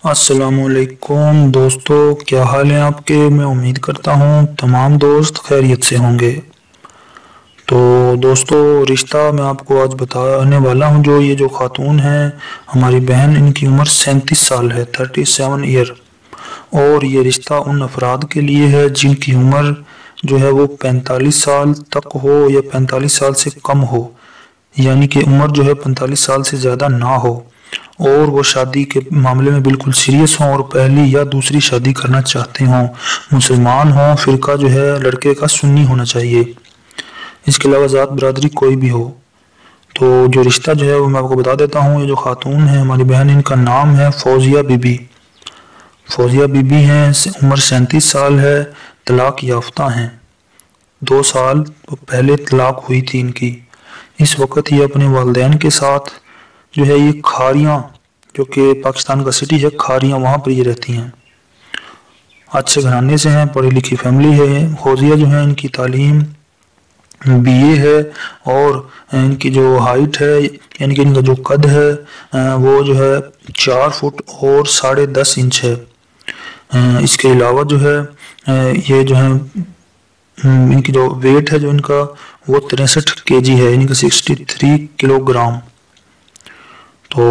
السلام علیکم دوستو، کیا حال ہے آپ کے؟ میں امید کرتا ہوں تمام دوست خیریت سے ہوں گے۔ تو دوستو، رشتہ میں آپ کو آج بتانے والا ہوں۔ یہ جو خاتون ہے ہماری بہن، ان کی عمر 37 سال ہے، 37 ایئر، اور یہ رشتہ ان افراد کے لیے ہے جن کی عمر وہ 45 سال تک ہو یا 45 سال سے کم ہو، یعنی کہ عمر 45 سال سے زیادہ نہ ہو، اور وہ شادی کے معاملے میں بالکل سیریس ہوں اور پہلی یا دوسری شادی کرنا چاہتے ہوں، مسلمان ہوں، فرقہ لڑکے کا سنی ہونا چاہیے، اس کے علاوہ ذات برادری کوئی بھی ہو۔ تو جو رشتہ وہ میں آپ کو بتا دیتا ہوں۔ یہ جو خاتون ہے ہماری بہن، ان کا نام ہے فوزیہ بی بی۔ فوزیہ بی بی ہیں، عمر 37 سال ہے، طلاق یافتہ ہیں، 2 سال پہلے طلاق ہوئی تھی ان کی۔ اس وقت یہ اپنے والدین کے ساتھ یہ کھاریاں، جو کہ پاکستان کا سٹی ہے کھاریاں، وہاں پر یہ رہتی ہیں۔ اچھے گھرانے سے ہیں، پڑھی لکھی فیملی ہے۔ فوزیہ ان کی تعلیم BA ہے، اور ان کی جو ہائٹ ہے، یعنی کہ ان کا جو قد ہے وہ 4 فٹ اور 10.5 انچ ہے۔ اس کے علاوہ یہ ان کی جو ویٹ ہے ان کا وہ 63 kg ہے، یعنی کہ 63 کلو گرام۔ تو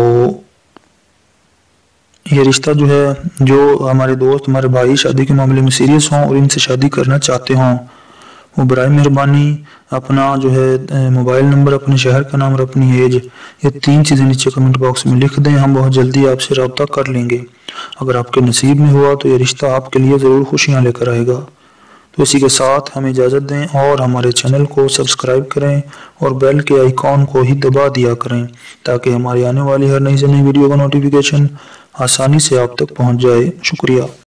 یہ رشتہ جو ہمارے دوست، ہمارے بھائی شادی کے معاملے میں سیریس ہوں اور ان سے شادی کرنا چاہتے ہوں، وہ برائے مہربانی اپنا موبائل نمبر، اپنے شہر کا نام اور اپنی ایج، یہ 3 چیزیں نیچے کمنٹ باکس میں لکھ دیں۔ ہم بہت جلدی آپ سے رابطہ کر لیں گے۔ اگر آپ کے نصیب میں ہوا تو یہ رشتہ آپ کے لیے ضرور خوشیاں لے کر آئے گا۔ تو اسی کے ساتھ ہمیں اجازت دیں اور ہمارے چینل کو سبسکرائب کریں اور بیل کے آئیکن کو ہی دبا دیا کریں، تاکہ ہماری آنے والی ہر نئی سے نئی ویڈیو کا نوٹیفیکیشن آسانی سے آپ تک پہنچ جائے۔ شکریہ۔